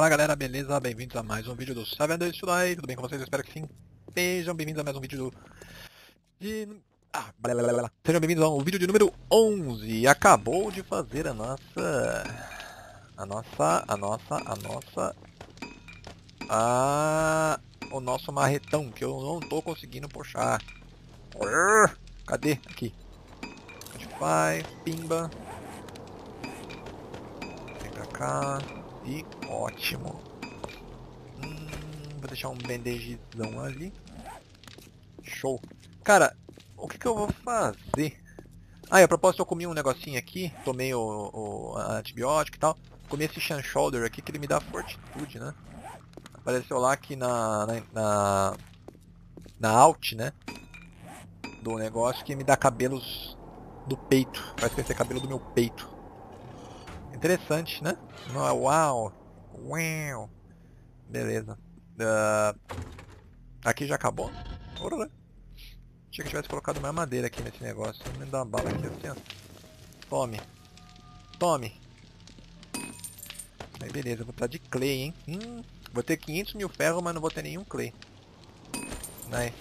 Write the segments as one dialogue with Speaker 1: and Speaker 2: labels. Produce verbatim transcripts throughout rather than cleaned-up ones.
Speaker 1: Fala galera, beleza? Bem-vindos a mais um vídeo do Seven Days to Die. Tudo bem com vocês? Eu espero que sim. Sejam bem-vindos a mais um vídeo do... de... Ah, blá, blá, blá, blá. Sejam bem-vindos ao vídeo de número onze. Acabou de fazer a nossa... A nossa... A nossa... A nossa... A... O nosso marretão, que eu não tô conseguindo puxar. Cadê? Aqui. Vai, pimba. Vem pra cá. E ótimo. Hum, vou deixar um bandagezão ali. Show. Cara, o que, que eu vou fazer? Ah, e a propósito, eu comi um negocinho aqui. Tomei o, o antibiótico e tal. Comi esse Shan Shoulder aqui que ele me dá fortitude, né? Apareceu lá que na, na, na, na alt, né? Do negócio que me dá cabelos do peito. Parece que vai ser cabelo do meu peito. Interessante, né? Uau! Uau! Beleza. Uh, aqui já acabou? Ora, né? Achei que tivesse colocado mais madeira aqui nesse negócio. Me dá uma bala aqui assim, ó. Tome. Tome. Aí beleza, vou precisar de clay, hein? Hum, vou ter quinhentos mil ferro, mas não vou ter nenhum clay. Nice.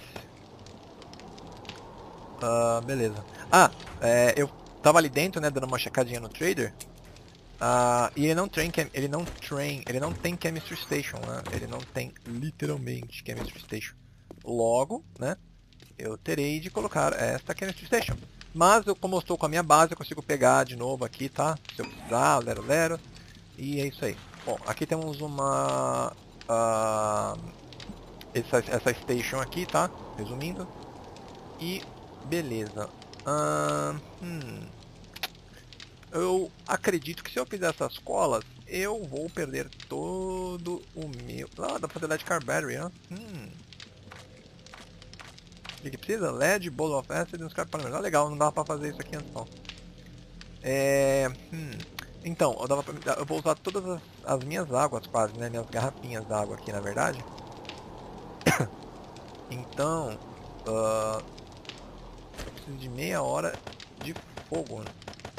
Speaker 1: Uh, beleza. Ah, é, eu tava ali dentro, né, dando uma checadinha no trader. Uh, e ele não, train, ele não train, ele não tem Chemistry Station, né? Ele não tem literalmente Chemistry Station. Logo, né? Eu terei de colocar esta Chemistry Station. Mas eu, como eu estou com a minha base, eu consigo pegar de novo aqui, tá? Se eu precisar, lero lero. E é isso aí. Bom, aqui temos uma... Uh, essa, essa station aqui, tá? Resumindo. E beleza. Uh, hum... Eu acredito que se eu fizer essas colas, eu vou perder todo o meu... Ah, dá pra fazer L E D Car Battery, ó. Hum. O que, que precisa? L E D, Bowl of Acid e um Scrap Polymer. Ah, legal, não dava pra fazer isso aqui antes não. É... Hum. Então, eu, dava pra... eu vou usar todas as, as minhas águas quase, né? Minhas garrafinhas d'água aqui, na verdade. Então... Uh... Eu preciso de meia hora de fogo, né?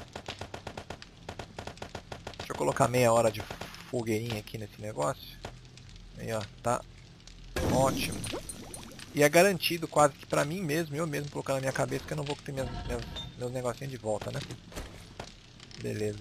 Speaker 1: Deixa eu colocar meia hora de fogueirinha aqui nesse negócio. Aí, ó, tá ótimo. E é garantido quase que pra mim mesmo, eu mesmo colocar na minha cabeça que eu não vou ter minhas, minhas, meus negocinhos de volta, né? Beleza.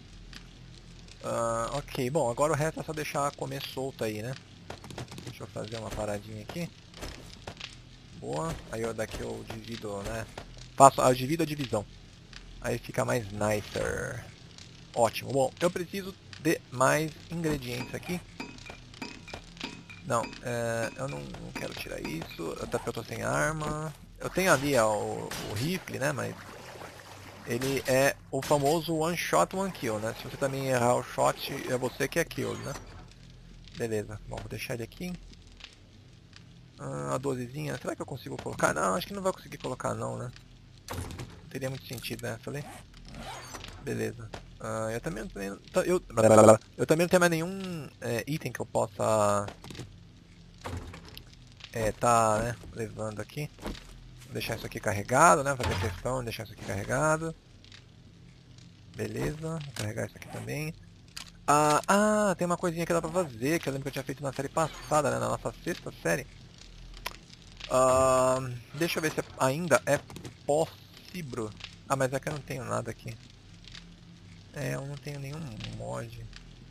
Speaker 1: Uh, ok, bom, agora o resto é só deixar comer solto aí, né? Deixa eu fazer uma paradinha aqui. Boa. Aí eu daqui eu divido, né? Faço, eu divido a divisão. Aí fica mais nicer. Ótimo. Bom, eu preciso de mais ingredientes aqui. Não, é, eu não, não quero tirar isso, até porque eu tô sem arma. Eu tenho ali ó, o, o rifle, né, mas ele é o famoso one shot, one kill, né? Se você também errar o shot, é você que é kill, né? Beleza, bom, vou deixar ele aqui. Ah, a dozezinha, será que eu consigo colocar? Não, acho que não vai conseguir colocar não, né? Não teria muito sentido nessa ali. Beleza. Uh, eu também não tenho... Eu, eu também não tenho mais nenhum é, item que eu possa... É, tá, né, levando aqui. Vou deixar isso aqui carregado, né, fazer questão de deixar isso aqui carregado. Beleza, vou carregar isso aqui também. Ah, ah, tem uma coisinha que dá pra fazer, que eu lembro que eu tinha feito na série passada, né, na nossa sexta série. Ah, deixa eu ver se ainda é possível. Ah, mas é que eu não tenho nada aqui. É, eu não tenho nenhum mod.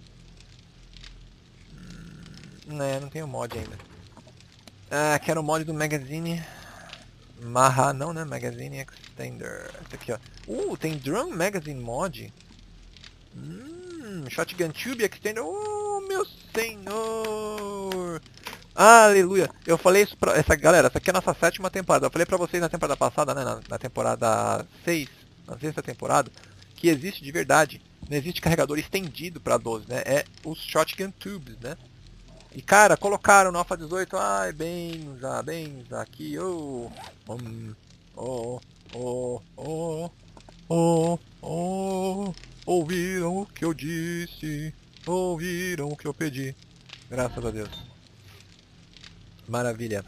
Speaker 1: Hum, né, não tenho mod ainda. Ah, quero o mod do Magazine. Maha, não, né? Magazine Extender. Esse aqui, ó. Uh, tem Drum Magazine mod. Hum, Shotgun Tube Extender. Oh, meu senhor. Aleluia. Eu falei isso pra... Essa, galera, essa aqui é a nossa sétima temporada. Eu falei pra vocês na temporada passada, né? Na, na temporada seis, na sexta temporada, que existe de verdade. Não existe carregador estendido pra doze, né? É os Shotgun Tubes, né? E cara, colocaram no Alpha dezoito, ai, benza, benza, aqui, oh, um, oh, oh, oh, oh, oh, ouviram o que eu disse, ouviram o que eu pedi, graças a Deus. Maravilha.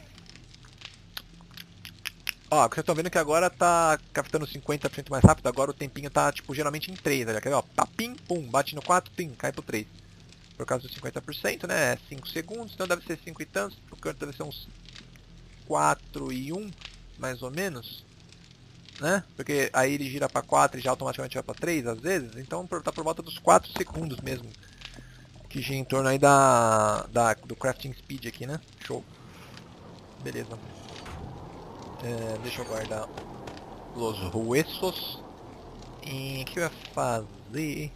Speaker 1: Ó, vocês estão vendo que agora tá captando cinquenta por cento mais rápido, agora o tempinho tá, tipo, geralmente em três, olha, quer ver, ó, tá, pim, pum, bate no quatro, pim, cai pro três. por causa dos cinquenta por cento, né? É cinco segundos, então deve ser cinco e tantos, o canto deve ser uns quatro e um, mais ou menos, né? Porque aí ele gira para quatro e já automaticamente vai para três às vezes, então tá por volta dos quatro segundos mesmo, que gira em torno aí da, da do crafting speed aqui, né? Show. Beleza. É, deixa eu guardar os huesos. E o que eu ia fazer?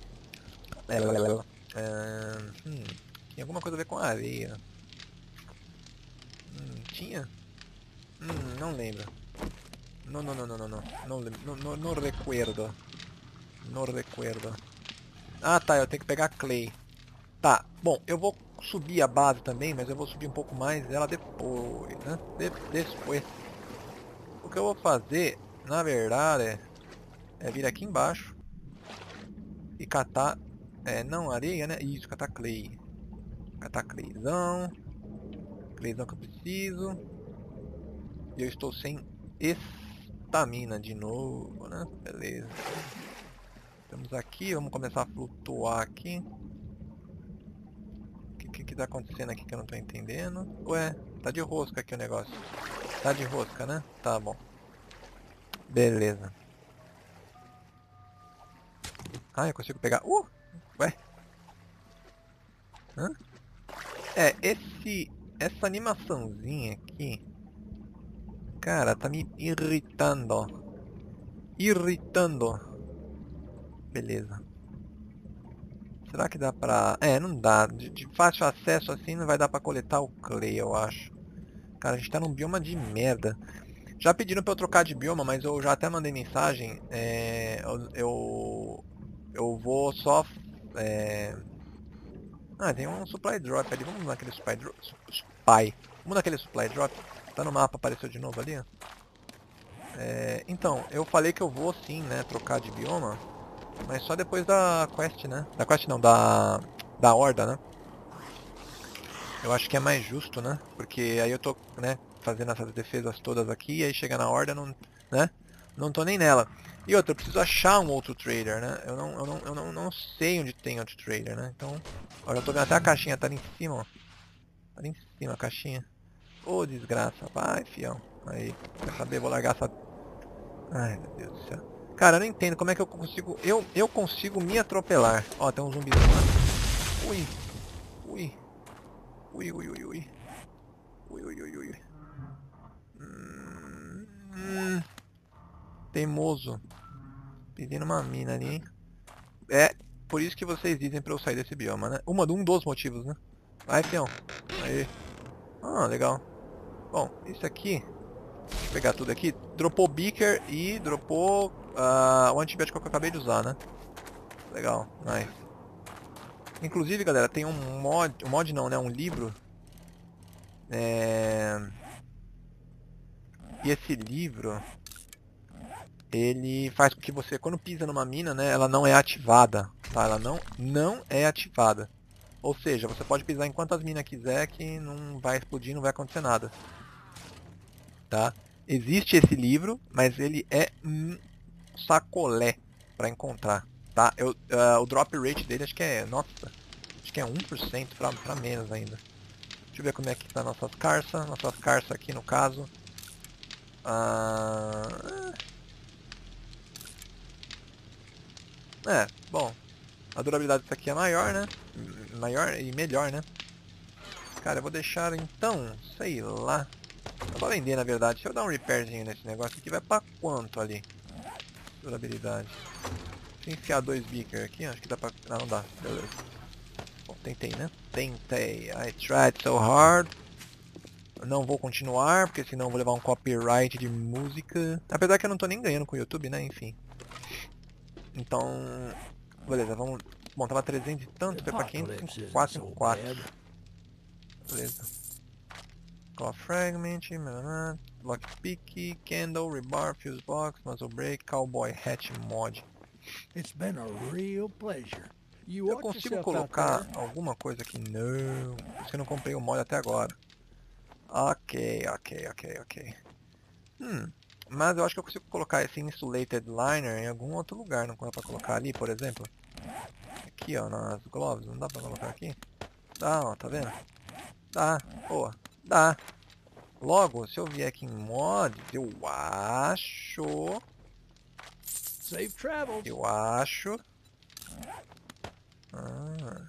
Speaker 1: É, hum, tinha alguma coisa a ver com areia. Hum, tinha? Hum, não lembro. Não, não, não, não, não, não. Não, não, não, não recuerdo. Não recuerdo. Ah, tá, eu tenho que pegar clay. Tá, bom, eu vou subir a base também, mas eu vou subir um pouco mais ela depois, né? De depois. O que eu vou fazer, na verdade, é, é vir aqui embaixo e catar, é, não areia, né? Isso, catar clay. Catar clayzão. Clayzão que eu preciso. E eu estou sem estamina de novo, né? Beleza. Estamos aqui, vamos começar a flutuar aqui. O que, que que tá acontecendo aqui que eu não tô entendendo? Ué, tá de rosca aqui o negócio. Tá de rosca, né? Tá bom. Beleza. Ah, eu consigo pegar... Uh! Ué? Hã? É, esse... Essa animaçãozinha aqui... Cara, tá me irritando. Irritando. Beleza. Será que dá pra... É, não dá. De, de fácil acesso assim não vai dar pra coletar o clay, eu acho. Cara, a gente tá num bioma de merda. Já pediram pra eu trocar de bioma, mas eu já até mandei mensagem. É, eu, eu... Eu vou só... É... Ah, tem um supply drop ali. Vamos naquele supply drop. Supply. Vamos naquele supply drop. Tá no mapa, apareceu de novo ali, ó. É, então, eu falei que eu vou sim, né, trocar de bioma. Mas só depois da quest, né? Da quest não, da... Da horda, né? Eu acho que é mais justo, né? Porque aí eu tô, né, fazendo essas defesas todas aqui, e aí chega na horda, não, né? Não tô nem nela. E outra, eu preciso achar um outro trader, né? Eu não, eu não, eu não, não sei onde tem outro trader, né? Então, olha, eu tô vendo até a caixinha, tá ali em cima, ó. Tá ali em cima a caixinha. Ô, oh, desgraça. Vai, fião. Aí, quer saber? Vou largar essa... Ai, meu Deus do céu. Cara, eu não entendo como é que eu consigo... Eu, eu consigo me atropelar. Ó, tem um zumbizinho lá. Ui. Ui. Ui, ui, ui, ui. Ui, ui, ui, ui. Hum, hum. Teimoso. Pedindo uma mina ali, hein? É, por isso que vocês dizem pra eu sair desse bioma, né? Uma, um dos motivos, né? Vai, fião. Aí. Ah, legal. Bom, isso aqui... Deixa eu pegar tudo aqui. Dropou Beaker e dropou uh, o antibiótico que eu acabei de usar, né? Legal, nice. Inclusive, galera, tem um mod... Um mod não, né? Um livro. É... E esse livro... Ele faz com que você, quando pisa numa mina, né? Ela não é ativada, tá? Ela não, não é ativada. Ou seja, você pode pisar em quantas minas quiser que não vai explodir, não vai acontecer nada. Tá? Existe esse livro, mas ele é um sacolé para encontrar, tá? Eu, uh, o drop rate dele acho que é, nossa, acho que é um por cento para para menos ainda. Deixa eu ver como é que tá nossas carças, nossas carças aqui no caso. Uh... É, bom, a durabilidade disso aqui é maior, né? Maior e melhor, né? Cara, eu vou deixar então, sei lá. Eu vou vender na verdade. Se eu dar um repairzinho nesse negócio aqui, vai pra quanto ali? Durabilidade. Se eu enfiar dois beaker aqui, acho que dá pra... Não, não dá. Beleza. Bom, tentei, né? Tentei. I tried so hard. Eu não vou continuar, porque senão eu vou levar um copyright de música. Apesar que eu não tô nem ganhando com o YouTube, né? Enfim. Então... Beleza, vamos... Bom, tava trezentos e tanto, foi pra quinhentos e quatro, cinquenta e quatro. Beleza. Claw Fragment, Lockpick, Candle, Rebar, Fuse Box, Muzzle Break, Cowboy Hatch Mod.
Speaker 2: It's been a real pleasure. You
Speaker 1: Eu consigo colocar alguma coisa aqui? Não, por isso que eu não comprei o mod até agora. Ok, ok, ok, ok. Hum, mas eu acho que eu consigo colocar esse Insulated Liner em algum outro lugar. Não dá pra colocar ali, por exemplo? Aqui, ó, nas gloves. Não dá pra colocar aqui? Dá, ó, tá vendo? Dá, pô, dá. Logo, se eu vier aqui em mods, eu acho...
Speaker 2: Safe travels.
Speaker 1: Eu acho... Ah,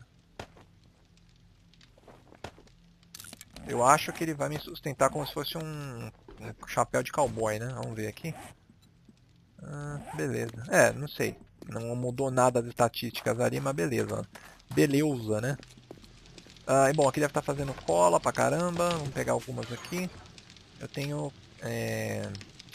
Speaker 1: eu acho que ele vai me sustentar como se fosse um, um chapéu de cowboy, né? Vamos ver aqui. Ah, beleza. É, não sei. Não mudou nada das estatísticas ali, mas beleza. Beleza, né? Ah, e bom, aqui deve estar fazendo cola pra caramba. Vamos pegar algumas aqui. Eu tenho... É...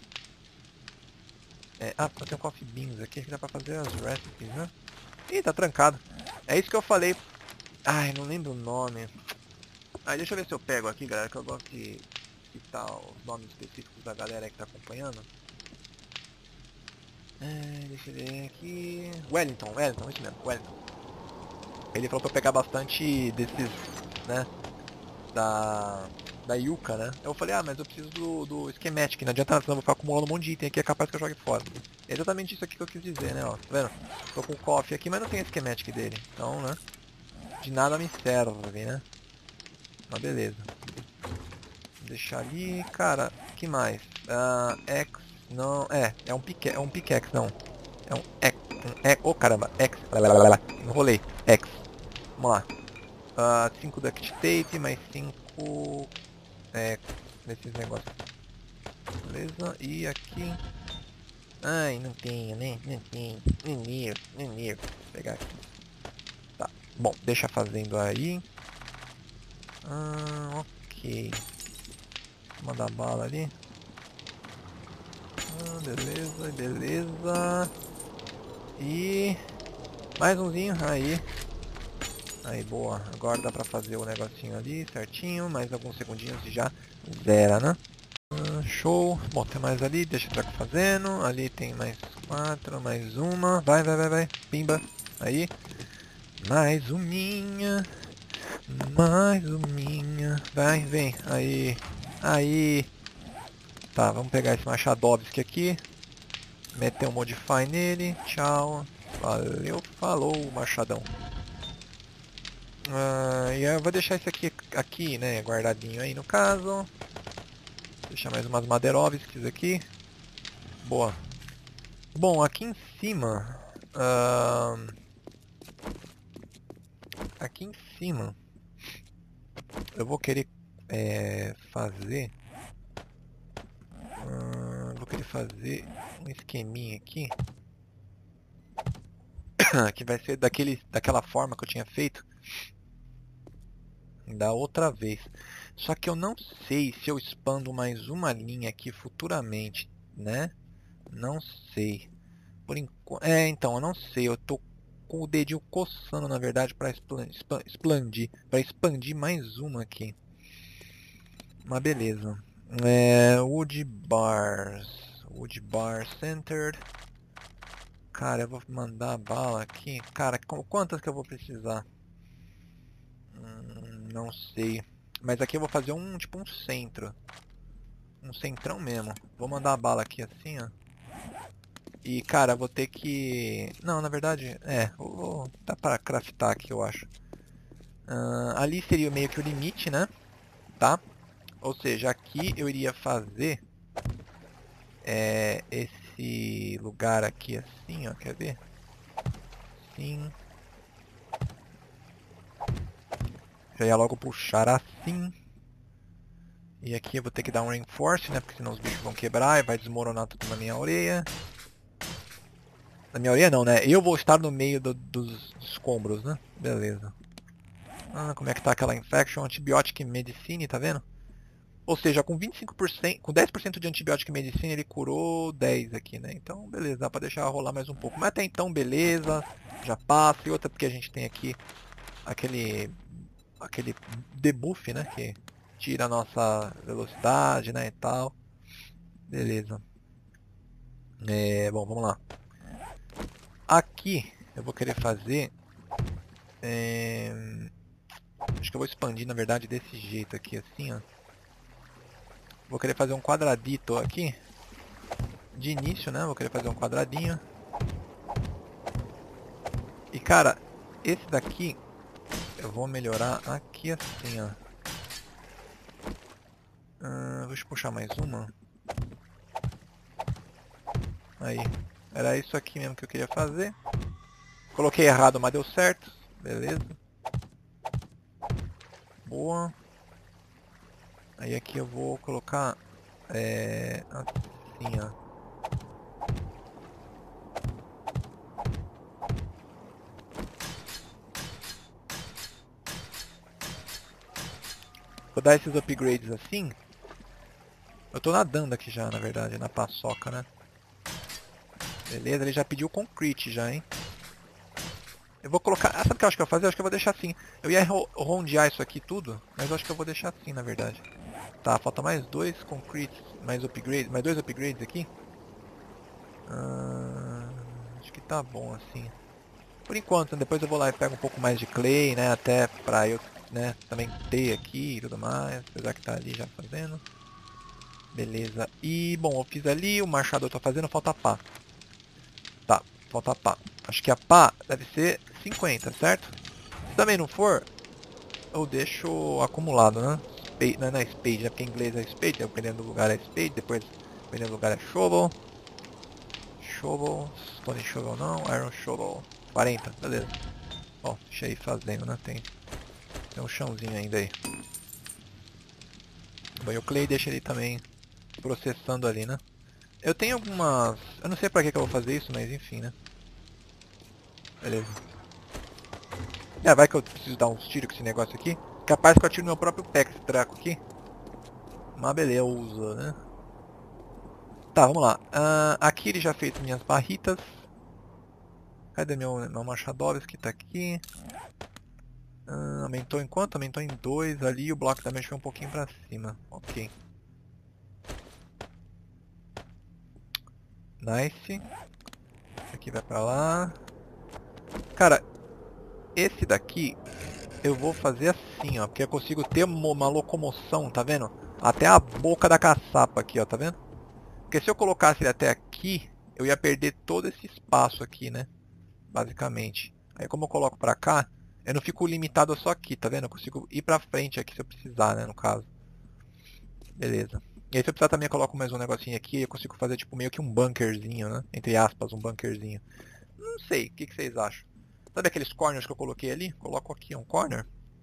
Speaker 1: É... Ah, eu tenho coffee beans aqui que dá pra fazer as recipes, né? Ih, tá trancado. É isso que eu falei. Ai, não lembro o nome. Ah, deixa eu ver se eu pego aqui, galera, que eu gosto de citar os nomes específicos da galera aí que tá acompanhando. É, deixa eu ver aqui... Wellington, Wellington, isso mesmo, Wellington. Ele falou pra eu pegar bastante desses, né, da... da Yuka, né? Eu falei, ah, mas eu preciso do, do schematic, não adianta, senão eu vou ficar acumulando um monte de item aqui, é capaz que eu jogue fora. É exatamente isso aqui que eu quis dizer, né, ó, tá vendo? Tô com o coffee aqui, mas não tem schematic dele, então, né, de nada me serve, né? Mas beleza. Vou deixar ali, cara, que mais? Ah, X, não, é, é um pique, é um pickaxe, não. É um X, um X, oh caramba, X, enrolei, X. Vamos lá. Uh, cinco duct tape, mais cinco é, desses negócios. Beleza, e aqui... Ai, não tenho, né? Não tenho. Nenir, nenir. Vou pegar aqui. Tá, bom, deixa fazendo aí. Ah, ok. Vou mandar bala ali. Ah, beleza, beleza. E... mais umzinho, aí. Aí, boa. Agora dá pra fazer o negocinho ali certinho. Mais alguns segundinhos e já zera, né? Ah, show. Bom, tem mais ali. Deixa eu estar fazendo. Ali tem mais quatro, mais uma. Vai, vai, vai, vai. Pimba. Aí. Mais uminha. Mais uminha. Vai, vem. Aí. Aí. Tá, vamos pegar esse Machadovski aqui. Meter um Modify nele. Tchau. Valeu, falou, machadão. Ah, e eu vou deixar esse aqui, aqui, né, guardadinho aí no caso. Deixar mais umas Maderovskis aqui. Boa. Bom, aqui em cima... ah, aqui em cima... eu vou querer é, fazer... ah, vou querer fazer um esqueminha aqui. Que vai ser daquele, daquela forma que eu tinha feito da outra vez. Só que eu não sei se eu expando mais uma linha aqui futuramente, né? Não sei. Por enquanto... É, então, eu não sei. Eu tô com o dedinho coçando, na verdade, para expandir, para expandir mais uma aqui. Mas beleza. É, wood bars. Wood bar centered. Cara, eu vou mandar a bala aqui. Cara, quantas que eu vou precisar? Hum, não sei. Mas aqui eu vou fazer um, tipo um centro. Um centrão mesmo. Vou mandar a bala aqui assim, ó. E, cara, vou ter que... Não, na verdade, é. Vou, vou... dá pra craftar aqui, eu acho. Uh, ali seria meio que o limite, né? Tá? Ou seja, aqui eu iria fazer... É, esse lugar aqui assim, ó. Quer ver? Sim. Já ia logo puxar assim. E aqui eu vou ter que dar um reinforce, né? Porque senão os bichos vão quebrar e vai desmoronar tudo na minha orelha. Na minha orelha não, né? Eu vou estar no meio do, dos escombros, né? Beleza. Ah, como é que tá aquela infection? Antibiotic Medicine, tá vendo? Ou seja, com vinte e cinco por cento, com dez por cento de Antibiotic Medicine ele curou dez aqui, né? Então, beleza, dá pra deixar rolar mais um pouco. Mas até então, beleza, já passa. E outra porque a gente tem aqui aquele, aquele debuff, né? Que tira a nossa velocidade, né? E tal. Beleza. É, bom, vamos lá. Aqui eu vou querer fazer... É, acho que eu vou expandir, na verdade, desse jeito aqui, assim, ó. Vou querer fazer um quadradito aqui. De início, né? Vou querer fazer um quadradinho. E, cara, esse daqui... eu vou melhorar aqui assim, ó. Hum, deixa eu puxar mais uma. Aí. Era isso aqui mesmo que eu queria fazer. Coloquei errado, mas deu certo. Beleza. Boa. Aí aqui eu vou colocar... É... assim, ó. Vou dar esses upgrades assim. Eu tô nadando aqui já, na verdade, na paçoca, né? Beleza, ele já pediu concrete já, hein? Eu vou colocar... Ah, sabe o que eu acho que eu vou fazer? Eu acho que eu vou deixar assim. Eu ia ro rondear isso aqui tudo, mas eu acho que eu vou deixar assim, na verdade. Tá, falta mais dois concretes, mais upgrades, mais dois upgrades aqui. Ah, acho que tá bom assim. Por enquanto, né? Depois eu vou lá e pego um pouco mais de clay, né? Até pra eu, né, também ter aqui e tudo mais. Apesar que tá ali já fazendo. Beleza. E, bom, eu fiz ali, o machado eu tô fazendo, falta pá. Tá, falta pá. Acho que a pá deve ser cinquenta, certo? Se também não for, eu deixo acumulado, né? Spade, não, não é spade, né? Porque em inglês é spade, dependendo do lugar é spade, depois dependendo do lugar é shovel. Shovel, stone shovel não, iron shovel. quarenta, beleza. Ó, deixa aí fazendo, né? Tem, tem um chãozinho ainda aí. Bom, e o clay deixa ele também processando ali, né? Eu tenho algumas... Eu não sei pra que, que eu vou fazer isso, mas enfim, né? Beleza. É, vai que eu preciso dar uns tiros com esse negócio aqui. Capaz que eu atiro no meu próprio pé com esse traco aqui. Mas beleza, né? Tá, vamos lá. Uh, aqui ele já fez minhas barritas. Cadê meu, meu Machadovski? Tá aqui. Uh, aumentou em quanto? Aumentou em dois ali. O bloco também foi um pouquinho pra cima. Ok. Nice. Esse aqui vai pra lá. Cara, esse daqui eu vou fazer assim, ó. Porque eu consigo ter uma locomoção, tá vendo? Até a boca da caçapa aqui, ó. Tá vendo? Porque se eu colocasse ele até aqui, eu ia perder todo esse espaço aqui, né? Basicamente. Aí como eu coloco pra cá, eu não fico limitado só aqui, tá vendo? Eu consigo ir pra frente aqui se eu precisar, né? No caso. Beleza. E aí se eu precisar também eu coloco mais um negocinho aqui, eu consigo fazer tipo meio que um bunkerzinho, né? Entre aspas, um bunkerzinho. Não sei, o que, que vocês acham? Sabe aqueles corners que eu coloquei ali? Coloco aqui um corner.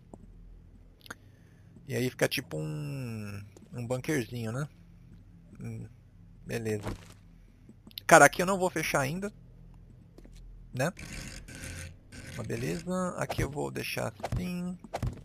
Speaker 1: E aí fica tipo um, um bunkerzinho, né? Hum, beleza. Cara, aqui eu não vou fechar ainda, né? Mas beleza. Aqui eu vou deixar assim.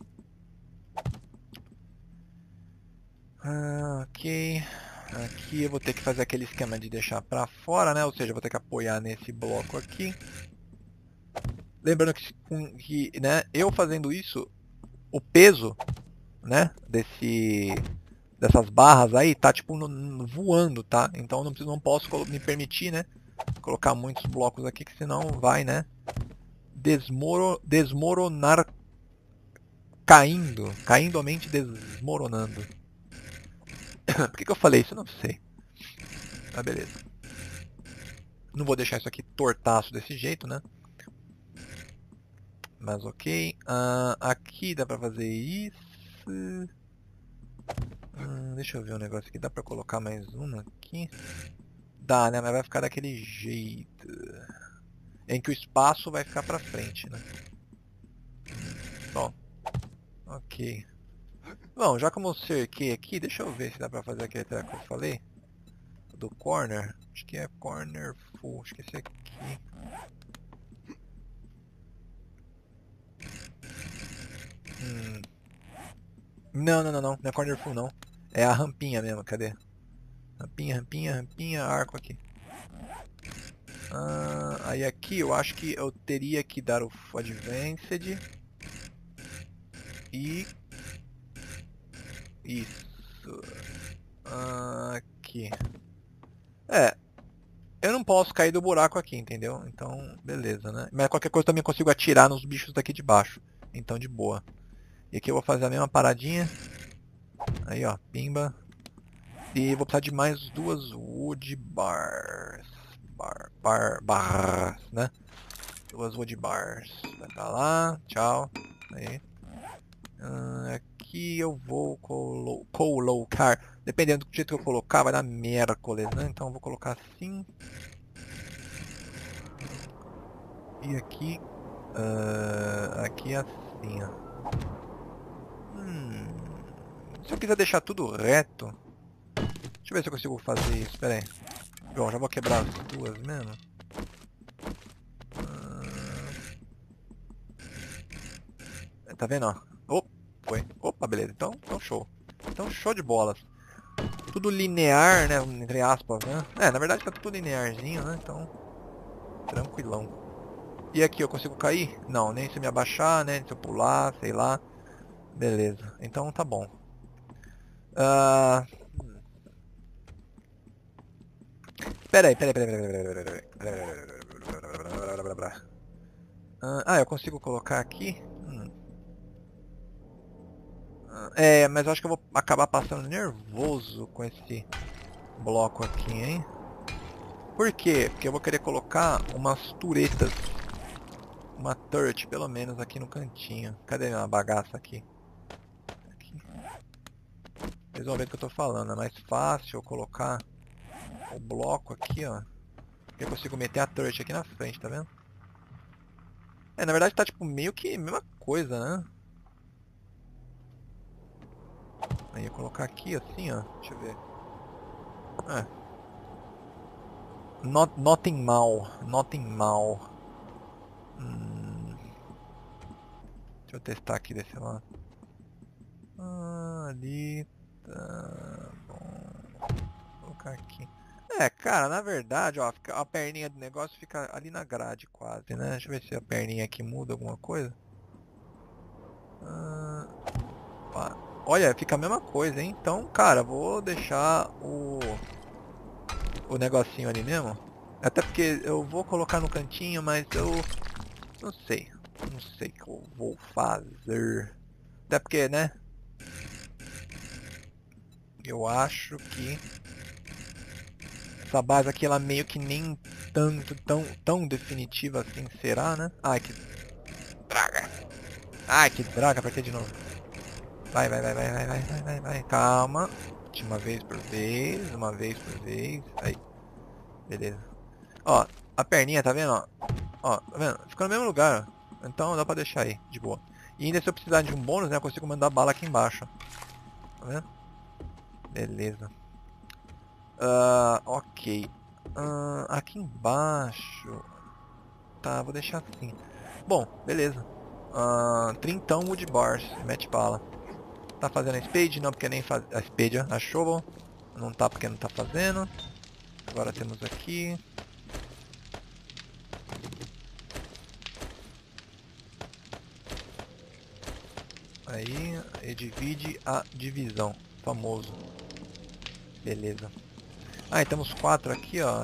Speaker 1: Ah, ok. Aqui eu vou ter que fazer aquele esquema de deixar pra fora, né? Ou seja, eu vou ter que apoiar nesse bloco aqui. Lembrando que, que né, eu fazendo isso, o peso, né, desse, dessas barras aí tá tipo no, no, voando, tá? Então eu não, preciso, não posso me permitir, né, colocar muitos blocos aqui, que senão vai, né, desmoro, desmoronar, caindo, caindo a mente desmoronando. Por que, que eu falei isso? Eu não sei. Ah, beleza. Não vou deixar isso aqui tortaço desse jeito, né? Mas ok. Uh, aqui dá pra fazer isso. Hum, deixa eu ver um negócio aqui. Dá pra colocar mais uma aqui? Dá, né? Mas vai ficar daquele jeito. Em que o espaço vai ficar pra frente, né? Bom. Ok. Bom, já como eu cerquei aqui, deixa eu ver se dá pra fazer aquele treco que eu falei. Do corner. Acho que é corner full. Acho que é esse aqui. Hum. Não, não, não, não. Não é corner full, não. É a rampinha mesmo. Cadê? Rampinha, rampinha, rampinha. Arco aqui. Ah, aí aqui eu acho que eu teria que dar o Advanced. E... Isso. Ah, aqui. É. Eu não posso cair do buraco aqui, entendeu? Então, beleza, né? Mas qualquer coisa eu também consigo atirar nos bichos daqui de baixo. Então, de boa. E aqui eu vou fazer a mesma paradinha. Aí, ó. Pimba. E vou precisar de mais duas wood bars. Bar, bar, bars, né? Duas wood bars. Vai pra lá. Tchau. Aí. Uh, aqui eu vou colo colocar, dependendo do jeito que eu colocar, vai dar miércoles, né? Então eu vou colocar assim. E aqui, uh, aqui assim, ó. Hum, se eu quiser deixar tudo reto, deixa eu ver se eu consigo fazer isso, pera aí. Bom, já vou quebrar as duas mesmo. Uh, tá vendo, ó? Oh, foi. Opa, beleza, então, então show. Então show de bolas. Tudo linear, né, entre aspas, né? É, na verdade tá tudo linearzinho, né, então tranquilão. E aqui eu consigo cair? Não, nem se eu me abaixar, né, se eu pular, sei lá. Beleza, então tá bom. Ah... Peraí, peraí, peraí, peraí, peraí, peraí, peraí, peraí. Ah, eu consigo colocar aqui? Hum. É, mas eu acho que eu vou acabar passando nervoso com esse bloco aqui, hein? Por quê? Porque eu vou querer colocar umas turetas. Uma turret, pelo menos, aqui no cantinho. Cadê a bagaça aqui? Aqui. Vocês vão ver o que eu tô falando. É mais fácil eu colocar o bloco aqui, ó. Eu consigo meter a turret aqui na frente, tá vendo? É, na verdade tá tipo meio que a mesma coisa, né? Aí eu colocar aqui assim, ó. Deixa eu ver. É. Not, nothing mal. Nothing mal. Hum. Deixa eu testar aqui desse lado. Ah, ali. Tá bom. Vou colocar aqui. É, cara, na verdade, ó, fica- a perninha do negócio fica ali na grade quase, né? Deixa eu ver se a perninha aqui muda alguma coisa. Ah, pá. Olha, fica a mesma coisa, hein? Então, cara, vou deixar o, o negocinho ali mesmo. Até porque eu vou colocar no cantinho, mas eu não sei. Não sei o que eu vou fazer. Até porque, né? Eu acho que essa base aqui, ela meio que nem tanto, tão, tão definitiva assim será, né? Ai, que draga. Ai, que draga, apertei de novo. Vai, vai, vai, vai, vai, vai, vai, vai, vai. Calma. De uma vez por vez, uma vez por vez. Aí. Beleza. Ó, a perninha, tá vendo? Ó, ó tá vendo? Fica no mesmo lugar, ó. Então dá pra deixar aí, de boa. E ainda se eu precisar de um bônus, né, eu consigo mandar bala aqui embaixo. Tá vendo? Beleza. Uh, ok. Uh, aqui embaixo... Tá, vou deixar assim. Bom, beleza. Uh, trintão wood bars. Mete bala. Tá fazendo a spade? Não, porque nem faz... A spade, ó. A shovel. Não tá porque não tá fazendo. Agora temos aqui... Aí, e divide a divisão. Famoso. Beleza. Ah, e temos quatro aqui, ó.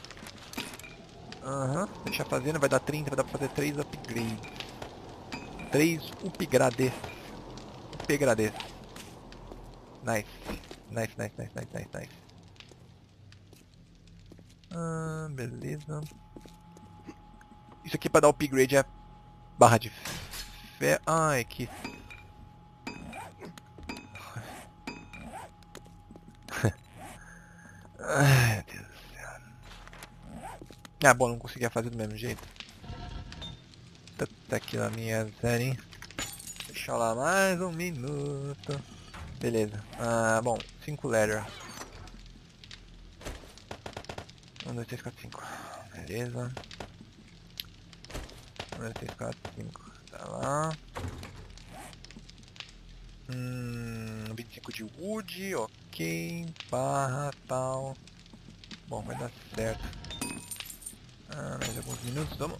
Speaker 1: Aham. Uhum. Deixa fazendo, vai dar trinta, vai dar pra fazer três upgrades. três upgrades. Upgrades. Nice. Nice, nice, nice, nice, nice, nice. Ah, beleza. Isso aqui pra dar upgrade é barra de fé. Ai, que... Ai, meu Deus do céu. Ah, bom, não conseguia fazer do mesmo jeito. Tá aqui na minha série. Deixa lá mais um minuto. Beleza. Ah, bom, cinco letter. um, dois, três, quatro, cinco. Beleza. um, dois, três, quatro, cinco. Tá lá. Hum, vinte e cinco de wood, ok. Barra, tal. Bom, vai dar certo. Ah, mais alguns minutos, vamos.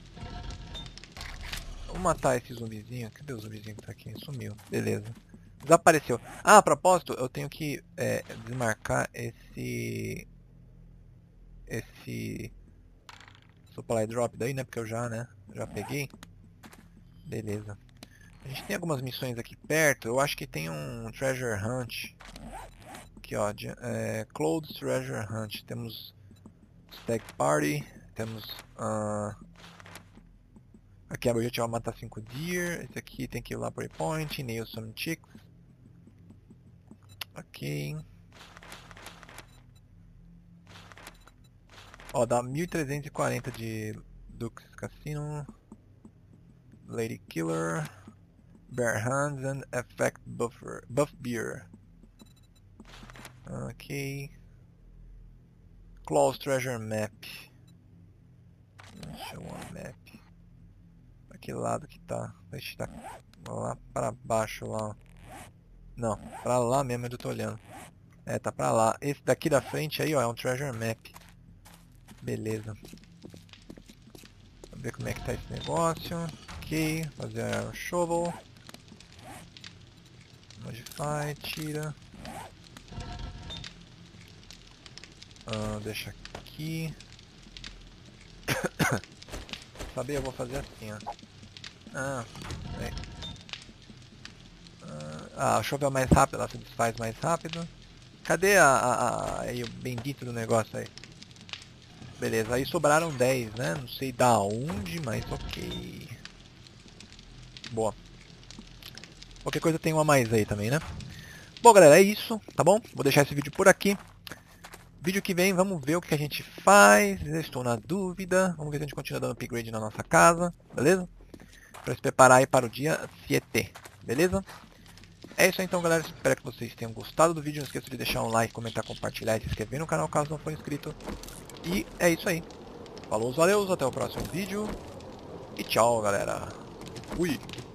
Speaker 1: Vamos matar esse zumbizinho. Cadê o zumbizinho que tá aqui? Sumiu. Beleza. Desapareceu. Ah, a propósito, eu tenho que é, desmarcar esse... Esse... Supply drop daí, né? Porque eu já, né? Já peguei. Beleza. A gente tem algumas missões aqui perto. Eu acho que tem um Treasure Hunt. Aqui, ó. De, é, Clothes Treasure Hunt. Temos Stag Party. Temos... Uh, Aqui é o objetivo é matar cinco deer. Esse aqui tem que ir lá pro waypoint. Nail some chicks. Ok. Ó, dá mil trezentos e quarenta de Duke's Casino. Lady Killer. Bare Hands and Effect Buffer. Buff Beer. Ok. Close Treasure Map. Show a map. Pra que lado que tá? Deixa tá lá pra baixo lá. Não, pra lá mesmo onde eu tô olhando. É, tá pra lá. Esse daqui da frente aí, ó, é um Treasure Map. Beleza. Vamos ver como é que tá esse negócio. Ok, fazer o shovel. Modify, tira. Ah, deixa aqui. Saber, eu vou fazer assim, ó. Ah, é. Ah, o shovel é mais rápido, ela se desfaz mais rápido. Cadê a, a, a, aí o bendito do negócio aí? Beleza, aí sobraram dez, né? Não sei da onde, mas ok. Boa. Qualquer coisa tem uma mais aí também, né? Bom, galera, é isso, tá bom? Vou deixar esse vídeo por aqui. Vídeo que vem, vamos ver o que a gente faz. Eu estou na dúvida. Vamos ver se a gente continua dando upgrade na nossa casa, beleza? Para se preparar aí para o dia sete, beleza? É isso aí então, galera. Espero que vocês tenham gostado do vídeo. Não esqueça de deixar um like, comentar, compartilhar e se inscrever no canal caso não for inscrito. E é isso aí. Falou, valeu, até o próximo vídeo. E tchau, galera. Fui!